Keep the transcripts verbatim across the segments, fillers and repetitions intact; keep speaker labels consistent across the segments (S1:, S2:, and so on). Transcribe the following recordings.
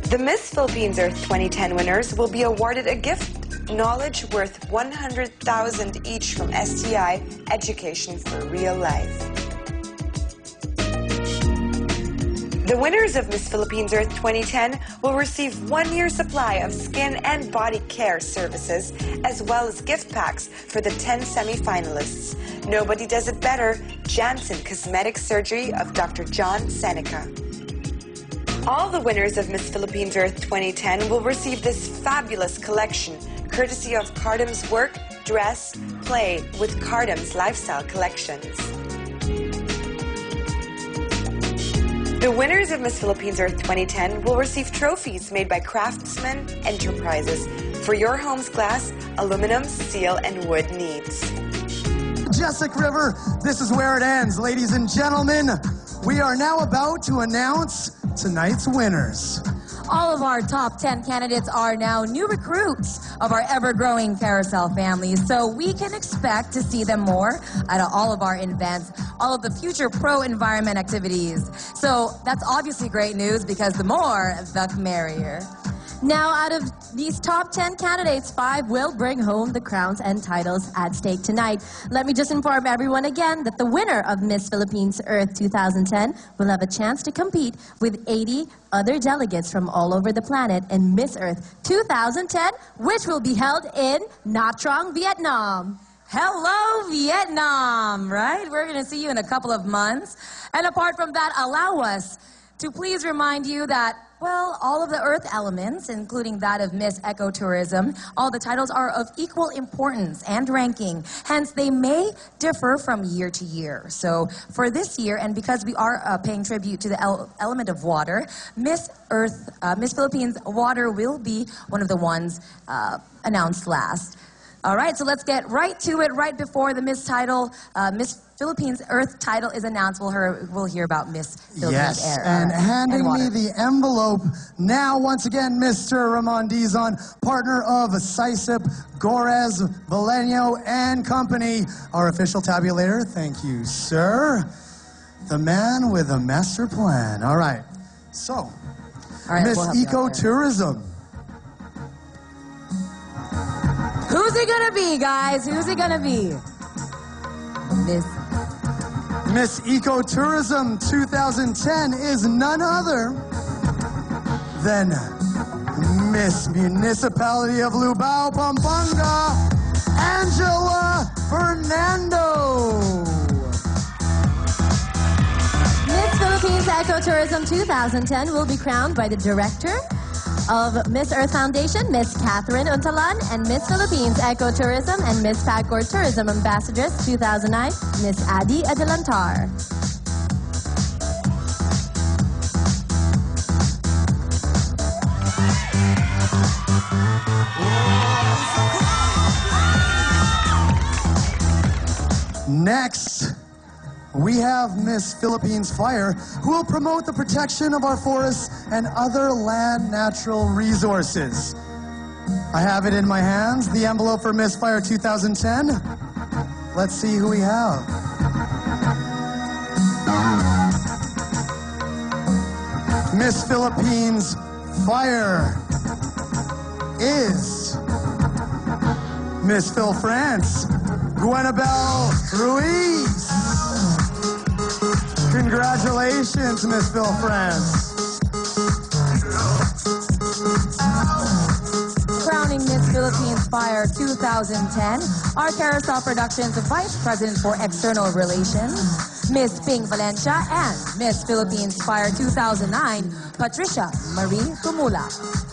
S1: The Miss Philippines Earth twenty ten winners will be awarded a gift knowledge worth one hundred thousand dollars each from S T I Education for Real Life. The winners of Miss Philippines Earth twenty ten will receive one-year supply of skin and body care services, as well as gift packs for the ten semi-finalists. Nobody does it better, Janssen Cosmetic Surgery of Doctor John Seneca. All the winners of Miss Philippines Earth twenty ten will receive this fabulous collection, courtesy of Cardam's Work, Dress, Play with Cardam's Lifestyle Collections. The winners of Miss Philippines Earth twenty ten will receive trophies made by Craftsman Enterprises for your home's glass, aluminum, steel, and wood needs.
S2: Jessica River, this is where it ends. Ladies and gentlemen, we are now about to announce tonight's winners.
S3: All of our top ten candidates are now new recruits of our ever-growing Carousel family, so we can expect to see them more at all of our events, all of the future pro-environment activities. So that's obviously great news, because the more, the merrier. Now, out of these top ten candidates, five will bring home the crowns and titles at stake tonight. Let me just inform everyone again that the winner of Miss Philippines Earth two thousand ten will have a chance to compete with eighty other delegates from all over the planet in Miss Earth two thousand ten, which will be held in Nha Trang, Vietnam. Hello, Vietnam, right? We're going to see you in a couple of months. And apart from that, allow us to please remind you that, well, all of the Earth elements, including that of Miss Ecotourism, all the titles are of equal importance and ranking. Hence, they may differ from year to year. So for this year, and because we are uh, paying tribute to the el element of water, Miss Earth, uh, Miss Philippines Water will be one of the ones uh, announced last. All right, so let's get right to it. Right before the Miss title, uh, Miss Philippines Earth title is announced, we'll hear, we'll hear about Miss Philippines
S2: yes,
S3: Air.
S2: and
S3: uh,
S2: handing
S3: and
S2: me the envelope now, once again, Mister Ramon Dizon, partner of SISIP, Gorez, Valeno, and Company, our official tabulator. Thank you, sir. The man with a master plan. All right, so,
S3: All right,
S2: Miss
S3: we'll
S2: Ecotourism.
S3: Who's it gonna be, guys? Who's it gonna be? Miss
S2: Miss Ecotourism two thousand ten is none other than Miss Municipality of Lubao, Pampanga, Angela Fernando.
S3: Miss Philippines Ecotourism two thousand ten will be crowned by the director of Miss Earth Foundation, Miss Catherine Untalan, and Miss Philippines Ecotourism and Miss Pagcor Tourism Ambassadress two thousand nine, Miss Adi Adelantar.
S2: Next, we have Miss Philippines Fire, who will promote the protection of our forests and other land natural resources. I have it in my hands, the envelope for Miss Fire two thousand ten. Let's see who we have. Miss Philippines Fire is Miss Phil France, Guanabel Ruiz. Congratulations, Miss Phil France.
S3: Crowning Miss Philippines Fire two thousand ten, our Carousel Productions Vice President for External Relations, Miss Ping Valencia, and Miss Philippines Fire two thousand nine, Patricia Marie Tumula.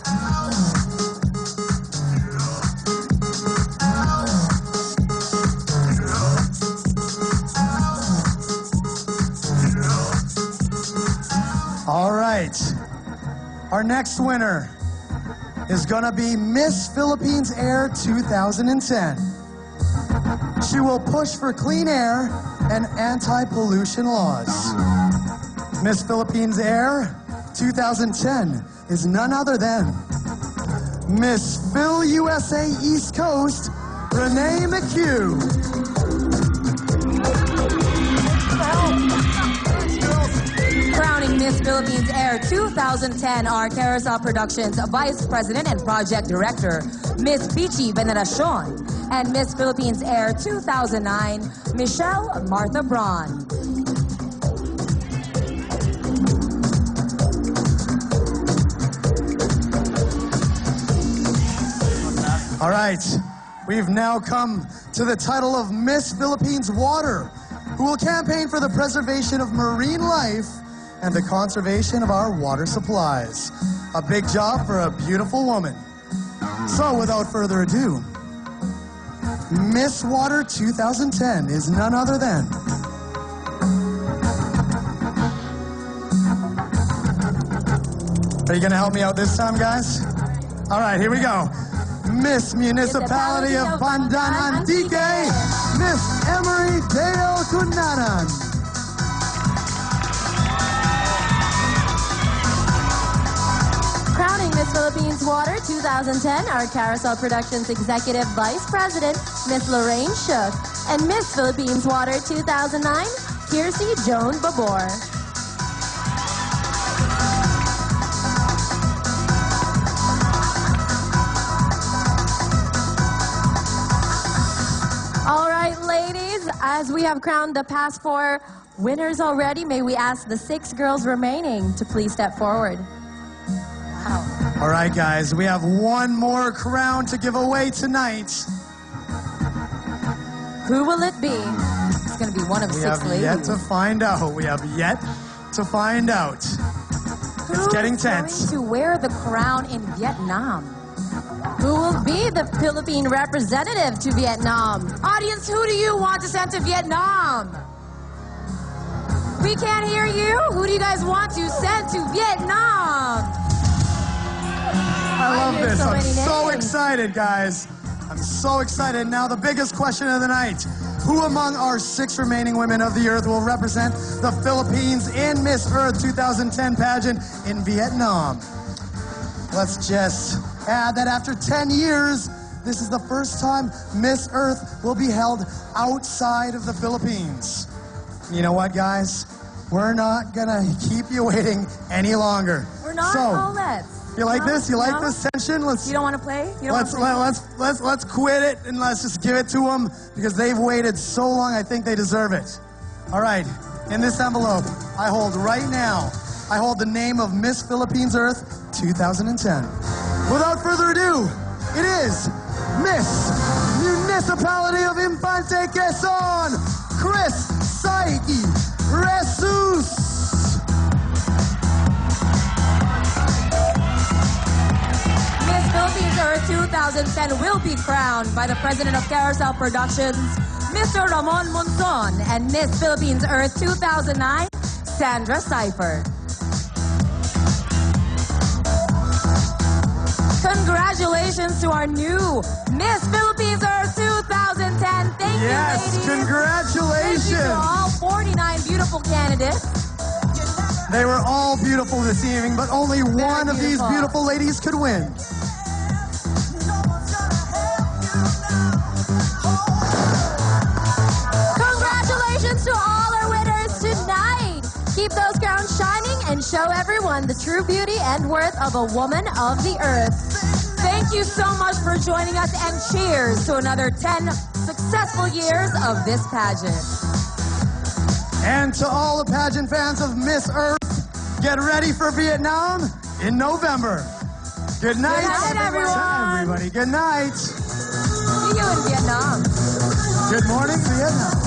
S2: All right, our next winner is gonna be Miss Philippines Air two thousand ten. She will push for clean air and anti-pollution laws. Miss Philippines Air two thousand ten is none other than Miss Phil U S A East Coast, Renee McHugh.
S3: Crowning Miss Philippines Air two thousand ten are Carousel Productions Vice President and Project Director, Miss Pichi Veneracion, and Miss Philippines Air two thousand nine, Michelle Martha Braun.
S2: All right, we've now come to the title of Miss Philippines Water, who will campaign for the preservation of marine life and the conservation of our water supplies. A big job for a beautiful woman. So without further ado, Miss Water two thousand ten is none other than Are you gonna help me out this time, guys? All right, here we go. Miss Municipality of Pandan Antique, Miss Emery Dale Cunanan.
S4: Crowning Miss Philippines Water two thousand ten, our Carousel Productions Executive Vice President, Miss Lorraine Shook, and Miss Philippines Water two thousand nine, Kiersey Joan Babor. All right, ladies, as we have crowned the past four winners already, may we ask the six girls remaining to please step forward. Wow.
S2: All right, guys, we have one more crown to give away tonight.
S4: Who will it be?
S3: It's going to be one of
S2: We
S3: six
S2: have
S3: ladies.
S2: yet to find out. We have yet to find out.
S3: Who
S2: It's getting
S3: is
S2: tense.
S3: going to wear the crown in Vietnam?
S4: Who will be the Philippine representative to Vietnam?
S3: Audience, who do you want to send to Vietnam? We can't hear you. Who do you guys want to send to Vietnam?
S2: I love
S4: hear
S2: this.
S4: so
S2: I'm
S4: many
S2: so
S4: names.
S2: excited, guys. I'm so excited. Now, the biggest question of the night. Who among our six remaining women of the Earth will represent the Philippines in Miss Earth two thousand ten pageant in Vietnam? Let's just add that after ten years, this is the first time Miss Earth will be held outside of the Philippines. You know what, guys? We're not gonna keep you waiting any longer.
S3: We're not?
S2: So,
S3: Oh, let's.
S2: you like
S3: No?
S2: this? You like
S3: No?
S2: this tension? Let's
S3: You don't want to play? You don't
S2: let's
S3: want to play?
S2: let, let's let's let's quit it and let's just give it to them because they've waited so long. I think they deserve it. All right. In this envelope, I hold right now. I hold the name of Miss Philippines Earth two thousand ten. Without further ado, it is Miss Municipality of Infante Quezon, Chris Saiki Jesus.
S3: Miss Philippines Earth two thousand ten will be crowned by the president of Carousel Productions, Mister Ramon Monzon, and Miss Philippines Earth two thousand nine, Sandra Seifert. Congratulations to our new Miss Philippines Earth two thousand ten. Thank
S2: Yes,
S3: you, ladies. Thank
S2: congratulations.
S3: you to all forty-nine beautiful candidates.
S2: They were all beautiful this evening, but only one of these
S3: beautiful.
S2: beautiful ladies could win.
S4: Congratulations to all our winners tonight. Keep those crowns shining and show everyone the true beauty and worth of a woman of the earth.
S3: Thank you so much for joining us, and cheers to another ten successful years of this pageant.
S2: And to all the pageant fans of Miss Earth, get ready for Vietnam in November. Good night,
S3: Good night, everyone.
S2: everybody. Good night.
S3: See you in Vietnam.
S2: Good morning, Vietnam.